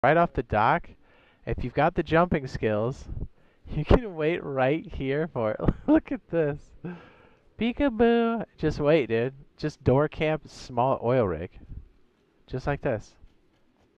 right off the dock. If you've got the jumping skills, you can wait right here for it. Look at this. Peekaboo. Just wait, dude. Just door camp small oil rig. Just like this.